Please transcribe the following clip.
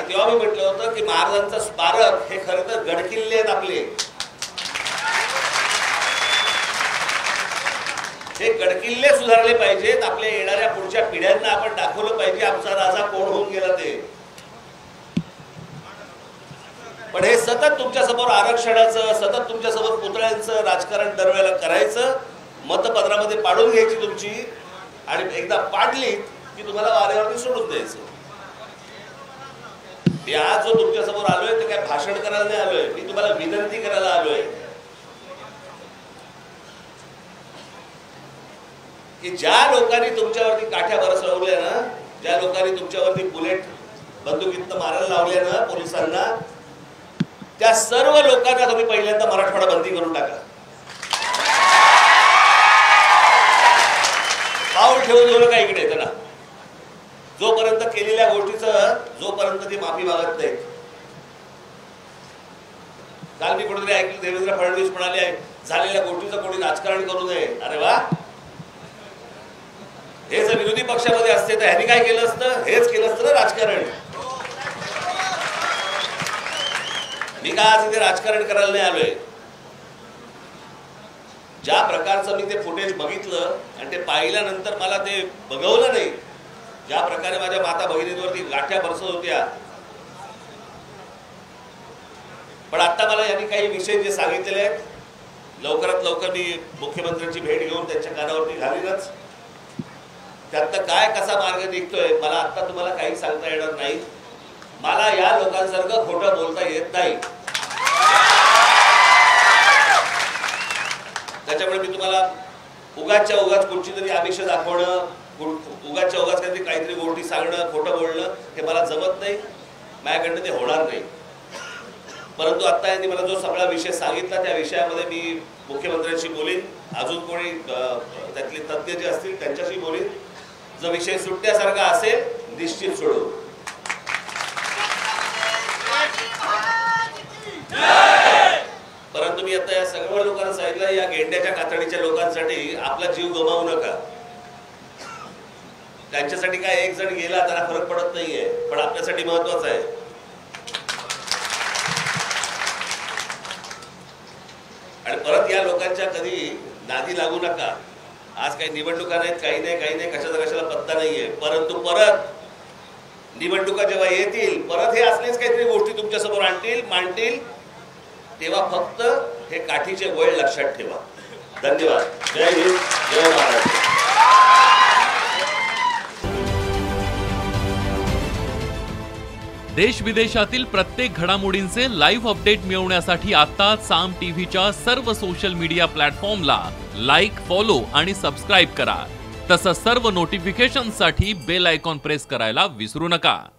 आणि तेव्हा मी म्हटलं होतं की महाराजांचं स्मारक हे खरं तर गडकिल्ले आहेत आपले, हे गडकिल्ले सुधारले पाहिजेत. आपल्या येणाऱ्या पुढच्या पिढ्यांना आपण दाखवलं पाहिजे आमचा राजा कोण होऊन गेला ते. पण हे सतत तुमच्यासमोर आरक्षणाचं, सतत तुमच्यासमोर पुतळ्यांचं राजकारण दरवेळेला करायचं, मतपत्रामध्ये पाडून घ्यायची तुमची, आणि एकदा पाडली की तुम्हाला वाऱ्यावरती सोडून द्यायचं. मी आज जो तुमच्यासमोर आलोय ते काय भाषण करायला नाही आलोय, मी तुम्हाला विनंती करायला आलोय की ज्या लोकांनी तुमच्यावरती काठ्या बरसवल्या ना, ज्या लोकांनी तुमच्यावरती बुलेट बंदुकीत मारायला लावल्या ना पोलिसांना, त्या सर्व लोकांना तुम्ही पहिल्यांदा मराठवाडा बंदी करून टाका. पाऊल ठेवून घेऊ नका इकडे त्यांना. जोपर्यंत केलेल्या गोष्टीचं जोपर्यंत ती माफी मागत नाहीत. काल मी कुठेतरी ऐकलं देवेंद्र फडणवीस म्हणाले झालेल्या गोष्टीचं कोणी राजकारण करू नये. अरे वा, हे जर विरोधी पक्षामध्ये असते तर ह्यांनी काय केलं असतं? हेच केलं असतं ना राजकारण. मी काय आज इथे राजकारण करायला नाही आलोय. ज्या प्रकारचं मी ते फुटेज बघितलं आणि ते पाहिल्यानंतर मला ते बघवलं नाही, ज्या प्रकारे माझ्या माता भगिनींवरती गाठ्या बरसत होत्या. पण आता मला यांनी काही विषय जे सांगितलेले आहेत, लवकरात लवकर मी मुख्यमंत्र्यांची भेट घेऊन त्यांच्या कानावरती घालीनच. त्यातनं काय कसा मार्ग निघतोय मला आता तुम्हाला काही सांगता येणार नाही. मला या लोकांसारखं खोटं बोलता येत नाही. त्याच्यामुळे मी तुम्हाला उगाचच्या उगाच कुठची तरी आमिष दाखवणं, उगाचच्या उगाच काहीतरी गोष्टी सांगणं, खोटं बोलणं हे मला जमत नाही. माझ्याकडनं ते होणार नाही. परंतु आता यांनी मला जो सगळा विषय सांगितला त्या विषयामध्ये मी मुख्यमंत्र्यांशी बोलीन, अजून कोणी त्यातले तज्ञ जे असतील त्यांच्याशी बोलीन. जो विषय सुटण्यासारखा असेल निश्चित सोडू. परंतु मी आता या सगळ्या लोकांना सांगितलं, या गेंड्याच्या कातडीच्या लोकांसाठी आपला जीव गमावू नका. त्यांच्यासाठी काय एक जण गेला त्याला फरक पडत नाहीये, पण आपल्यासाठी महत्वाचं आहे. आणि परत या लोकांच्या कधी नादी लागू नका. आज काही निवडणुका नाहीत, काही नाही, कशाचा पत्ता नाहीये. परंतु परत निवडणुका जेव्हा येतील, परत हे असलेच काहीतरी गोष्टी तुमच्या समोर मांडतील, तेव्हा फक्त हे काठीचे वळ लक्षात ठेवा. धन्यवाद. जय हिंद, जय महाराष्ट्र. देश विदेशातील प्रत्येक घडामोडींचे लाईव्ह अपडेट मिळवण्यासाठी आता साम टीव्हीच्या सर्व सोशल मीडिया प्लॅटफॉर्मला लाईक, फॉलो आणि सबस्क्राईब करा. तसंच सर्व नोटिफिकेशनसाठी बेल आयकॉन प्रेस करायला विसरू नका.